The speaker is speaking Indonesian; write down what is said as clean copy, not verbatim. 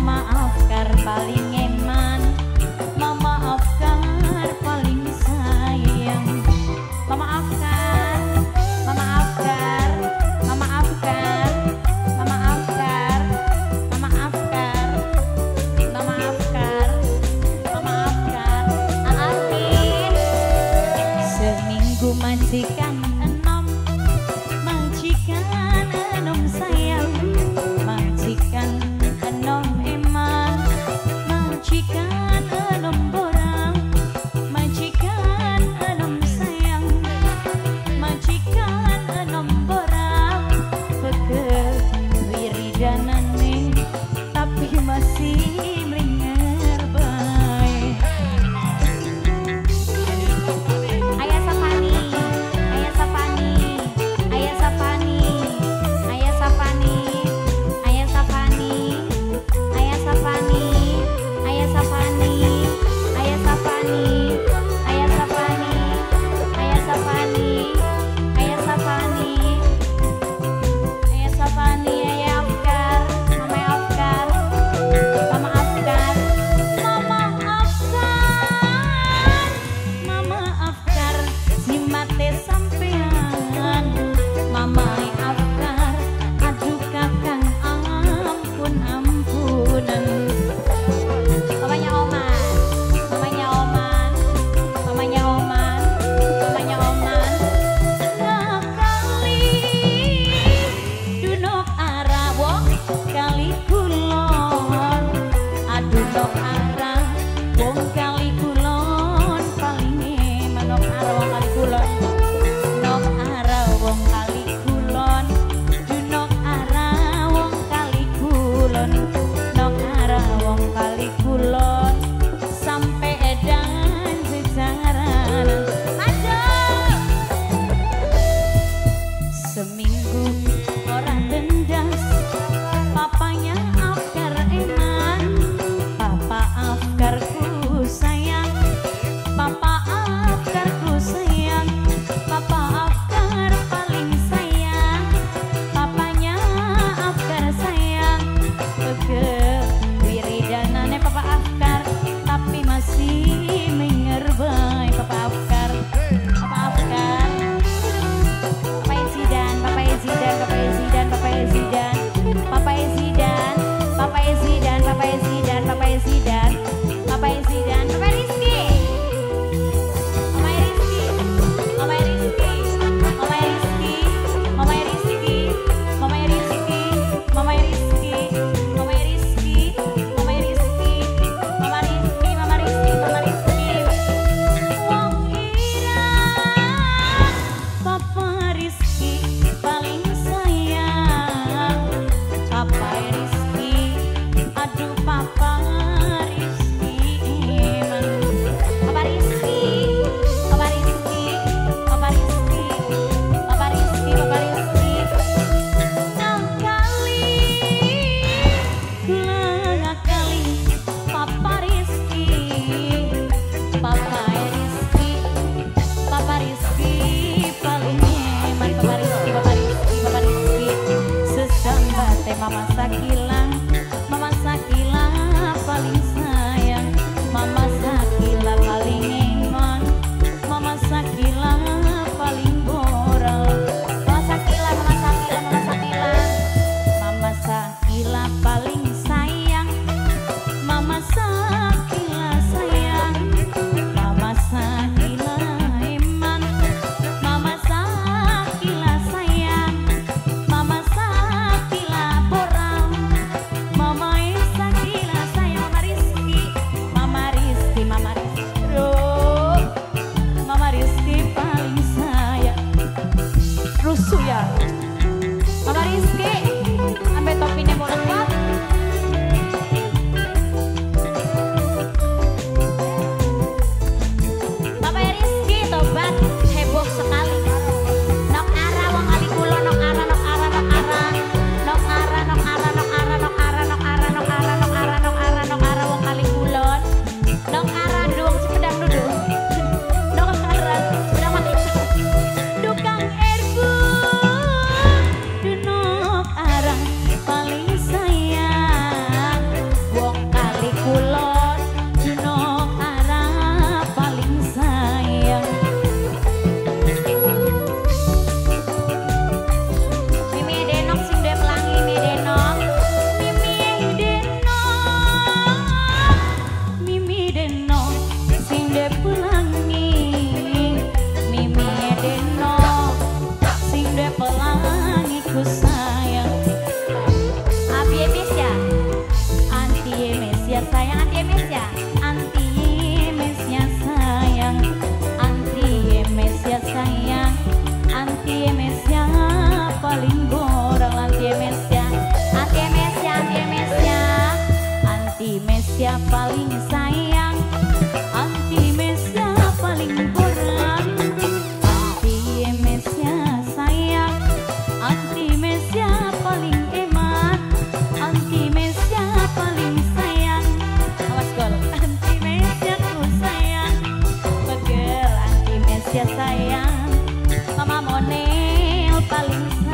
Mama Afkar paling eman, Mama Afkar paling sayang. Mama Afkar, Mama Afkar, Mama Afkar, Mama Afkar, Mama Afkar, Mama Afkar, Mama Afkar. Amin. Seminggu majikan enom, majikan enom sayang, majikan enom eman, majikan enom borang, majikan enom sayang, majikan enom borang. Pegel wiridanane tapi masih mlinger bae. Ayah Sapani, Ayah Sapani, Ayah Sapani, Ayah Sapani, Ayah Sapani, Ayah Sapani, Ayah Sapani, Ayah Sapani, Ayah Sapani, Ayah Sapani, Ayah Sapani, Ayah Sapani, Ayah Afkar, Mama Afkar, Mama Afkar, Mama Afkar, Mama Afkar, simate sampean, Mama Afkar, aduh kakang ampun ampunan. Mamanya Oman, mamanya Oman, mamanya Oman, mamanya Oman. Nakali dunok arah wong kali kulon, aduh nok arah wong kali kulon paling eman. Nok arah wong kali kulon, nok arah wong kali kulon, dunok arah wong kali kulon, nok arah wong kali kulon sampai edan sejaran. Aduh, seminggu orang dendas, papanya Afkar eman, papa Afkarku sayang, papa Afkarku sayang, papa Afkar paling sayang, papanya Afkar sayang. Pegel wiridanane papa paling sayang, anti Mesia paling kurang. Anti Mesia sayang, anti Mesia paling eman, anti Mesia paling sayang. Awas gol, anti Mesia ku sayang, beger anti Mesia sayang. Mama Monel paling sayang.